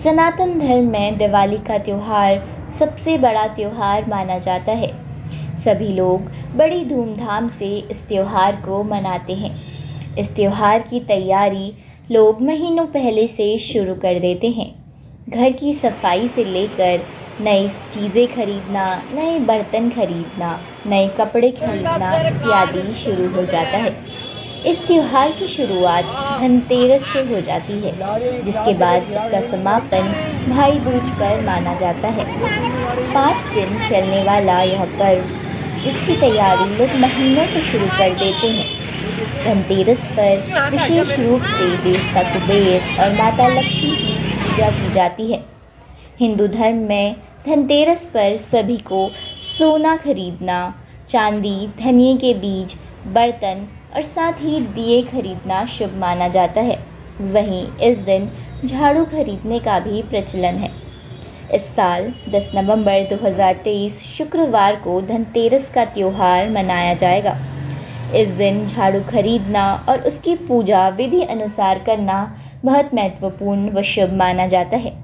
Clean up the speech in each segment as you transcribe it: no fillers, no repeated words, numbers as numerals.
सनातन धर्म में दिवाली का त्यौहार सबसे बड़ा त्यौहार माना जाता है। सभी लोग बड़ी धूमधाम से इस त्यौहार को मनाते हैं। इस त्यौहार की तैयारी लोग महीनों पहले से शुरू कर देते हैं। घर की सफाई से लेकर नई चीज़ें खरीदना, नए बर्तन खरीदना, नए कपड़े खरीदना इत्यादि शुरू हो जाता है। इस त्यौहार की शुरुआत धनतेरस से हो जाती है, जिसके बाद इसका समापन भाई दूज पर माना जाता है। 5 दिन चलने वाला यह पर्व, इसकी तैयारी लोग महीनों से शुरू कर देते हैं। धनतेरस पर विशेष रूप से देवता कुबेर और माता लक्ष्मी की पूजा की जाती है। हिंदू धर्म में धनतेरस पर सभी को सोना खरीदना, चांदी, धनिये के बीज, बर्तन और साथ ही दिए खरीदना शुभ माना जाता है। वहीं इस दिन झाड़ू खरीदने का भी प्रचलन है। इस साल 10 नवंबर 2023 शुक्रवार को धनतेरस का त्यौहार मनाया जाएगा। इस दिन झाड़ू खरीदना और उसकी पूजा विधि अनुसार करना बहुत महत्वपूर्ण व शुभ माना जाता है।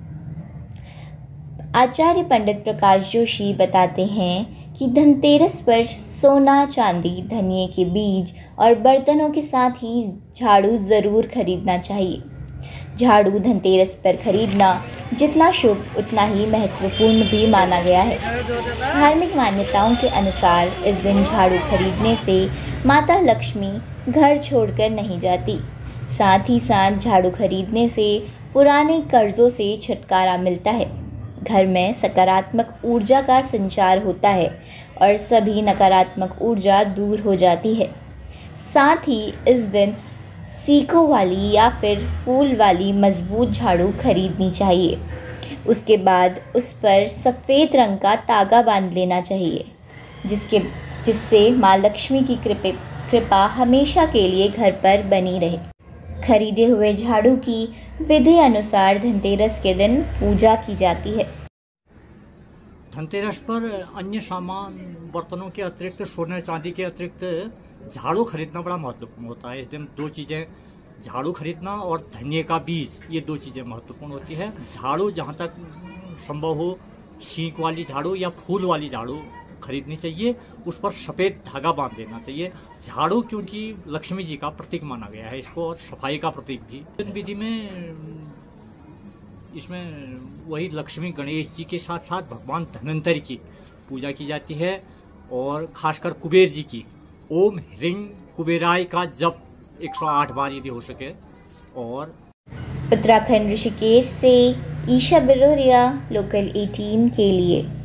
आचार्य पंडित प्रकाश जोशी बताते हैं कि धनतेरस पर सोना, चांदी, धनिये के बीज और बर्तनों के साथ ही झाड़ू ज़रूर खरीदना चाहिए। झाड़ू धनतेरस पर खरीदना जितना शुभ उतना ही महत्वपूर्ण भी माना गया है। धार्मिक मान्यताओं के अनुसार इस दिन झाड़ू खरीदने से माता लक्ष्मी घर छोड़कर नहीं जाती। साथ ही साथ झाड़ू खरीदने से पुराने कर्जों से छुटकारा मिलता है। घर में सकारात्मक ऊर्जा का संचार होता है और सभी नकारात्मक ऊर्जा दूर हो जाती है। साथ ही इस दिन सीखों वाली या फिर फूल वाली मजबूत झाड़ू खरीदनी चाहिए। उसके बाद उस पर सफ़ेद रंग का तागा बांध लेना चाहिए, जिससे माँ लक्ष्मी की कृपा हमेशा के लिए घर पर बनी रहे। खरीदे हुए झाड़ू की विधि अनुसार धनतेरस के दिन पूजा की जाती है। धनतेरस पर अन्य सामान, बर्तनों के अतिरिक्त, सोने चांदी के अतिरिक्त झाड़ू खरीदना बड़ा महत्वपूर्ण होता है। इस दिन 2 चीज़ें, झाड़ू खरीदना और धनिये का बीज, ये 2 चीज़ें महत्वपूर्ण होती है। झाड़ू जहाँ तक संभव हो सींक वाली झाड़ू या फूल वाली झाड़ू खरीदनी चाहिए। उस पर सफ़ेद धागा बांध देना चाहिए। झाड़ू क्योंकि लक्ष्मी जी का प्रतीक माना गया है इसको, और सफाई का प्रतीक भी। विधि में इसमें वही लक्ष्मी गणेश जी के साथ साथ भगवान धन्वंतरि की पूजा की जाती है, और खासकर कुबेर जी की ओम ह्रीं कुबेराय का जप 108 बार यदि हो सके। और उत्तराखंड ऋषिकेश से ईशा बिरोरिया, लोकल 18 के लिए।